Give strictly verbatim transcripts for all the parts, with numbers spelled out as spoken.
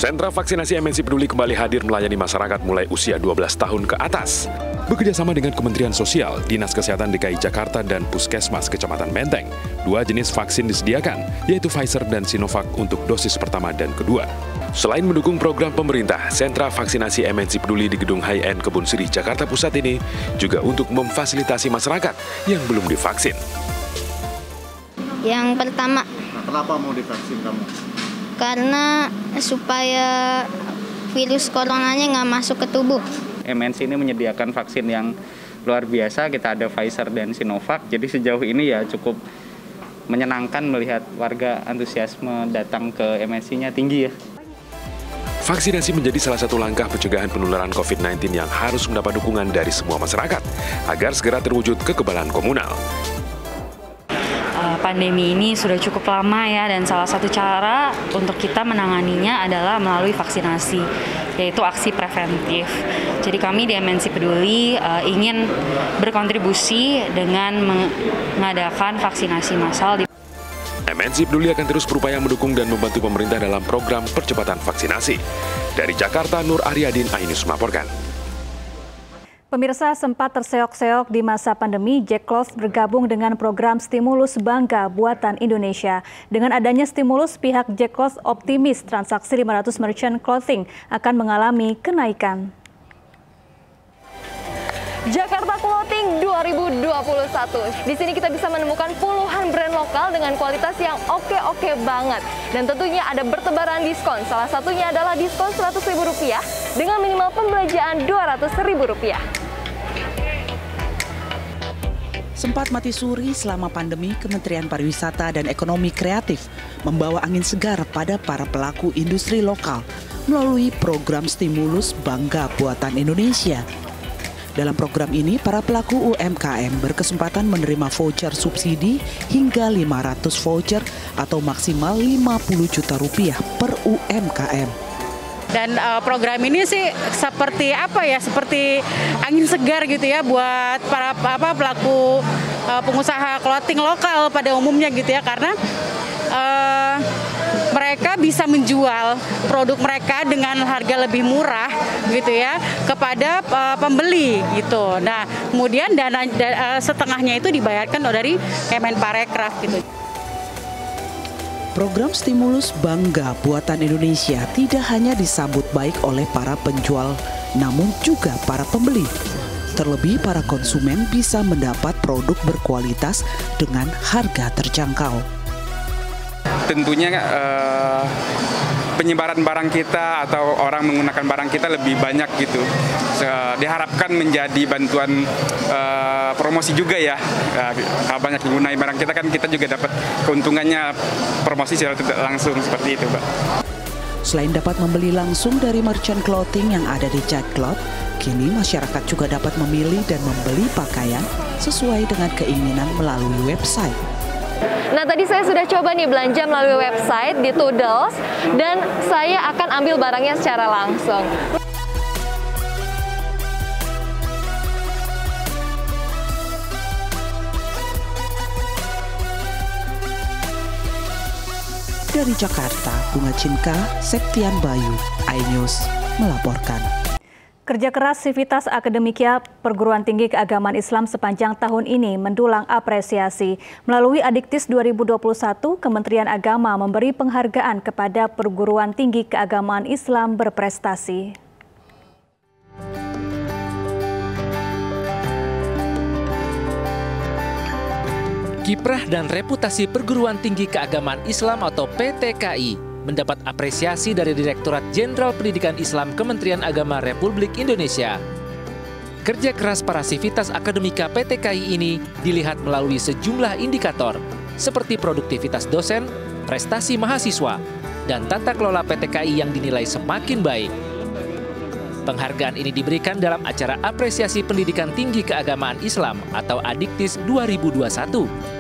Sentra Vaksinasi M N C Peduli kembali hadir melayani masyarakat mulai usia dua belas tahun ke atas. Bekerjasama dengan Kementerian Sosial, Dinas Kesehatan D K I Jakarta, dan Puskesmas Kecamatan Menteng, dua jenis vaksin disediakan, yaitu Pfizer dan Sinovac untuk dosis pertama dan kedua. Selain mendukung program pemerintah, Sentra Vaksinasi M N C Peduli di Gedung High End Kebun Sirih, Jakarta Pusat ini juga untuk memfasilitasi masyarakat yang belum divaksin. Yang pertama. Nah, kenapa mau divaksin kamu? Karena supaya virus coronanya nggak masuk ke tubuh. M N C ini menyediakan vaksin yang luar biasa, kita ada Pfizer dan Sinovac, jadi sejauh ini ya cukup menyenangkan melihat warga antusiasme datang ke M N C-nya tinggi ya. Vaksinasi menjadi salah satu langkah pencegahan penularan COVID sembilan belas yang harus mendapat dukungan dari semua masyarakat agar segera terwujud kekebalan komunal. Pandemi ini sudah cukup lama ya, dan salah satu cara untuk kita menanganinya adalah melalui vaksinasi, yaitu aksi preventif. Jadi kami di M N C Peduli uh, ingin berkontribusi dengan mengadakan vaksinasi massal. M N C Peduli akan terus berupaya mendukung dan membantu pemerintah dalam program percepatan vaksinasi. Dari Jakarta, Nur Aryadin, iNews melaporkan. Pemirsa, sempat terseok-seok di masa pandemi, Jack Cloth bergabung dengan program stimulus Bangga Buatan Indonesia. Dengan adanya stimulus, pihak Jack Cloth optimis transaksi lima ratus merchant clothing akan mengalami kenaikan. Jakarta Clothing dua ribu dua puluh satu. Di sini kita bisa menemukan puluhan brand lokal dengan kualitas yang oke-oke banget. Dan tentunya ada bertebaran diskon. Salah satunya adalah diskon seratus ribu rupiah dengan minimal pembelanjaan dua ratus ribu rupiah. Sempat mati suri selama pandemi, Kementerian Pariwisata dan Ekonomi Kreatif membawa angin segar pada para pelaku industri lokal melalui program stimulus Bangga Buatan Indonesia. Dalam program ini, para pelaku U M K M berkesempatan menerima voucher subsidi hingga lima ratus voucher atau maksimal lima puluh juta rupiah per U M K M. Dan uh, program ini sih seperti apa ya, seperti angin segar gitu ya buat para apa pelaku uh, pengusaha clothing lokal pada umumnya gitu ya, karena uh, mereka bisa menjual produk mereka dengan harga lebih murah gitu ya kepada uh, pembeli gitu. Nah, kemudian dana da, uh, setengahnya itu dibayarkan dari Kemenparekraf gitu. Program stimulus Bangga Buatan Indonesia tidak hanya disambut baik oleh para penjual, namun juga para pembeli. Terlebih para konsumen bisa mendapat produk berkualitas dengan harga terjangkau. Tentunya uh, penyebaran barang kita atau orang menggunakan barang kita lebih banyak gitu. Uh, diharapkan menjadi bantuan uh, promosi juga ya. Uh, kalau banyak menggunakan barang kita kan kita juga dapat keuntungannya promosi secara tidak langsung seperti itu, Mbak. Selain dapat membeli langsung dari merchant clothing yang ada di Jack Cloth, kini masyarakat juga dapat memilih dan membeli pakaian sesuai dengan keinginan melalui website. Nah, tadi saya sudah coba nih belanja melalui website di Toodles dan saya akan ambil barangnya secara langsung. Dari Jakarta, Bunga Cinka, Septian Bayu, iNews melaporkan. Kerja keras Sivitas Akademika Perguruan Tinggi Keagamaan Islam sepanjang tahun ini mendulang apresiasi. Melalui Adiktis dua ribu dua puluh satu, Kementerian Agama memberi penghargaan kepada perguruan tinggi keagamaan Islam berprestasi. Kiprah dan reputasi Perguruan Tinggi Keagamaan Islam atau P T K I mendapat apresiasi dari Direktorat Jenderal Pendidikan Islam Kementerian Agama Republik Indonesia. Kerja keras para Sivitas Akademika P T K I ini dilihat melalui sejumlah indikator, seperti produktivitas dosen, prestasi mahasiswa, dan tata kelola P T K I yang dinilai semakin baik. Penghargaan ini diberikan dalam acara Apresiasi Pendidikan Tinggi Keagamaan Islam atau Adiktis dua ribu dua puluh satu.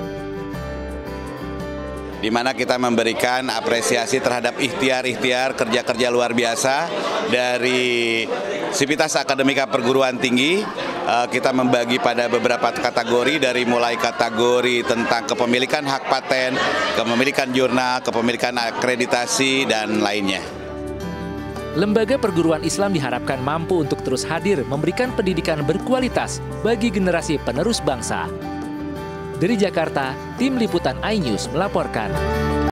Di mana kita memberikan apresiasi terhadap ikhtiar-ikhtiar kerja-kerja luar biasa dari Sivitas Akademika Perguruan Tinggi. Kita membagi pada beberapa kategori, dari mulai kategori tentang kepemilikan hak paten, kepemilikan jurnal, kepemilikan akreditasi, dan lainnya. lembaga perguruan Islam diharapkan mampu untuk terus hadir memberikan pendidikan berkualitas bagi generasi penerus bangsa. Dari Jakarta, tim liputan iNews melaporkan.